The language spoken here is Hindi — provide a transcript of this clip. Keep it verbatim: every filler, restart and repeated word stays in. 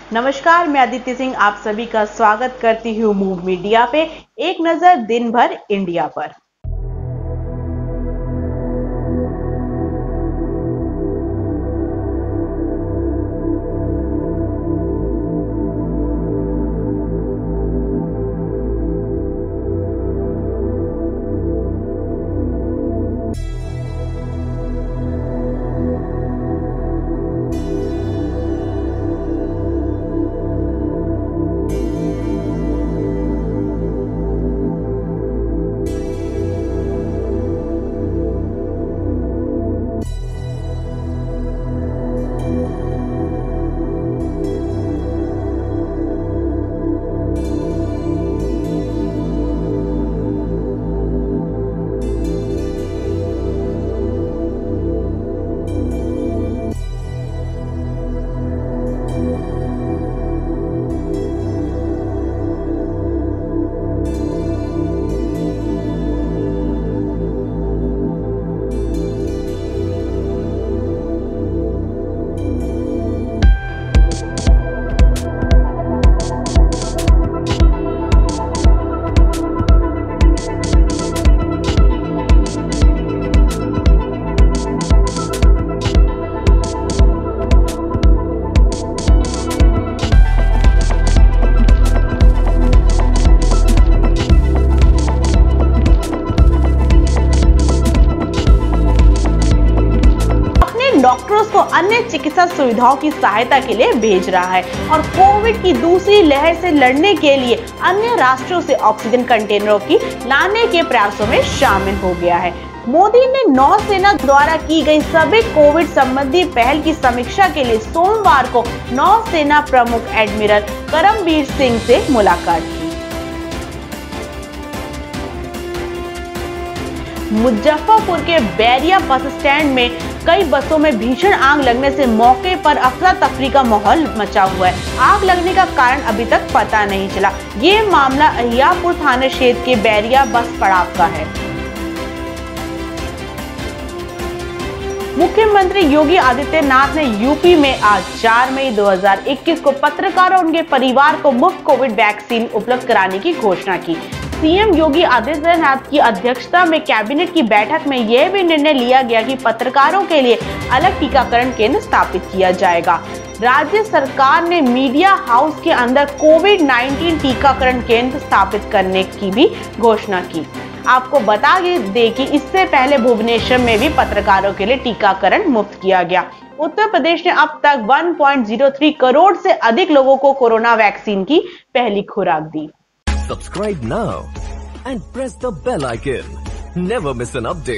नमस्कार, मैं अदिति सिंह आप सभी का स्वागत करती हूँ मूव मीडिया पे। एक नजर दिन भर इंडिया पर। डॉक्टरों को अन्य चिकित्सा सुविधाओं की सहायता के लिए भेज रहा है और कोविड की दूसरी लहर से लड़ने के लिए अन्य राष्ट्रों से ऑक्सीजन कंटेनरों की लाने के प्रयासों में शामिल हो गया है। मोदी ने नौसेना द्वारा की गई सभी कोविड संबंधी पहल की समीक्षा के लिए सोमवार को नौसेना प्रमुख एडमिरल करमबीर सिंह से मुलाकात की। मुजफ्फरपुर के बैरिया बस स्टैंड में कई बसों में भीषण आग लगने से मौके पर अफरा तफरी का माहौल मचा हुआ है। आग लगने का कारण अभी तक पता नहीं चला। ये मामला अहियापुर थाना क्षेत्र के बैरिया बस पड़ाव का है। मुख्यमंत्री योगी आदित्यनाथ ने यूपी में आज चार मई दो हज़ार इक्कीस को पत्रकारों और उनके परिवार को मुफ्त कोविड वैक्सीन उपलब्ध कराने की घोषणा की। सीएम योगी आदित्यनाथ की अध्यक्षता में कैबिनेट की बैठक में यह भी निर्णय लिया गया कि पत्रकारों के लिए अलग टीकाकरण केंद्र स्थापित किया जाएगा। राज्य सरकार ने मीडिया हाउस के अंदर कोविड उन्नीस टीकाकरण केंद्र स्थापित करने की भी घोषणा की। आपको बता दें कि इससे पहले भुवनेश्वर में भी पत्रकारों के लिए टीकाकरण मुफ्त किया गया। उत्तर प्रदेश ने अब तक एक पॉइंट शून्य तीन करोड़ से अधिक लोगों को कोरोना वैक्सीन की पहली खुराक दी। Subscribe now and press the bell icon. Never miss an update.